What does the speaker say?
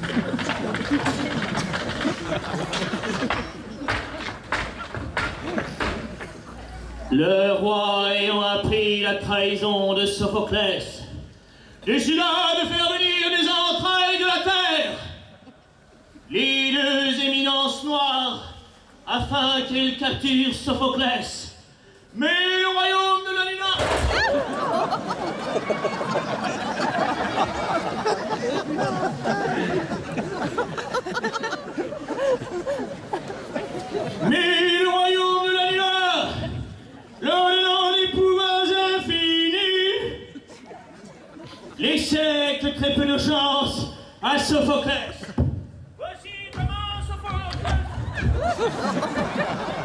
Le roi ayant appris la trahison de Sophoclès, décida de faire venir des entrailles de la terre les deux éminences noires afin qu'ils capturent Sophoclès. Mais le royaume de la Luna... Mais le royaume de la Luna, leur donnant des pouvoirs infinis, les siècles très peu de chance à Sophoclès. Voici comment Sophoclès